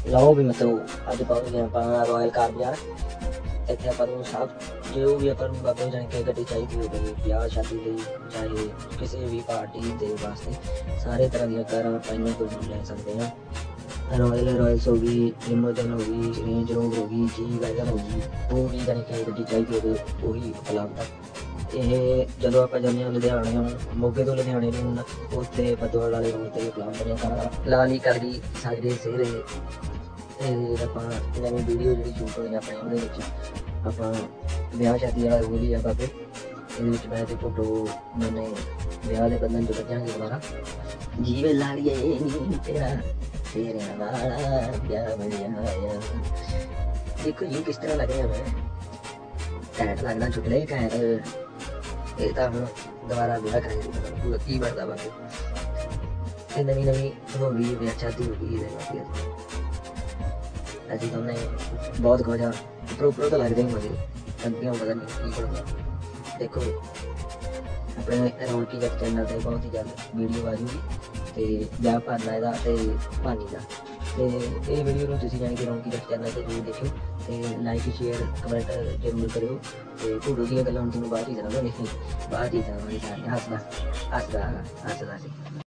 ਲਓ ਵੀ ਮਿੱਤਰੋ, ਅੱਜ ਪਹੁੰਚ ਗਏ ਆਪਾਂ ਰਾਇਲ ਕਾਰ ਬਾਜ਼ਾਰ। ਇੱਥੇ ਆਪਾਂ ਨੂੰ ਸਭ ਜੋ ਵੀ ਆਪਾਂ ਨੂੰ ਬਾਬੇ ਜਾਣ ਕੇ ਗੱਡੀ ਚਾਹੀਦੀ ਹੋਵੇ, ਵਿਆਹ ਸ਼ਾਦੀ ਲਈ ਚਾਹੇ ਕਿਸੇ ਵੀ ਪਾਰਟੀ ਦੇ ਵਾਸਤੇ, ਸਾਰੇ ਤਰ੍ਹਾਂ ਦੀਆਂ ਕਾਰਾਂ ਪਾਈਆਂ ਤੋਂ ਲੈ ਸਕਦੇ ਹਾਂ। रॉयल्स होगी, लिमोजन होगी, रेंज रोवर होगी, जी वैगन होगी, वो भी जानी कि गड्डी चाहिए हो वही उपलब्ध है। ये जो आप जाने लुधियाने मोगे तो लुधियाने उत्ते बदोल वाले रोड से उपलब्ध ने कार लाली कलगी सारे सेहरे आप नवी वीडियो जी शूट होनी अपने आप ब्याह शादी वाला रोल ही है बाबे। ये मैं फोटो मैंने ब्याह के बंधन च बजांगे दोबारा जीवे लालिए तेरा तेरे वाला प्यार बन आया। देखो जी किस तरह लग रहा मैं घैंट लगना छुटले घैंट। ये तो हम दोबारा ब्याह करेंगे की बनता बाकी नवी नवी होगी ब्याह शादी होगी अभी तुमने बहुत कुछ उपरों उपरों तो लगते ही मुझे अगे पता नहीं की बनता। देखो अपने रौनकी जट चैनल पर बहुत ही जल्द वीडियो आ जूगी ਤੇ ਵਿਆਹ ਭਰਨਾ ਇਹਦਾ ਤੇ ਭਾਨੀ ਦਾ। ਤੇ ਇਹ ਵੀਡੀਓ ਨੂੰ ਤੁਸੀਂ ਜਾਣੀ ਕਿ ਰੌਣਕੀ ਜੱਟ ਚੈਨਲ ਤੇ ਜ਼ਰੂਰ ਦੇਖਿਓ ਤੇ ਲਾਈਕ ਸ਼ੇਅਰ ਕਮੈਂਟ ਜ਼ਰੂਰ ਕਰਿਓ। ਤੇ ਭੂਡੂ ਦੀਆਂ ਗੱਲਾਂ ਹੁਣ ਤੁਹਾਨੂੰ ਬਾਅਦ ਹੀ ਸੁਣਾਵਾਂਗੇ, ਬਾਅਦ ਹੀ ਸੁਣਾਵਾਂਗੇ। ਸਾਰੇ ਹੱਸਦਾ ਹੱਸਦਾ ਹੱਸਦਾ ਸੀ।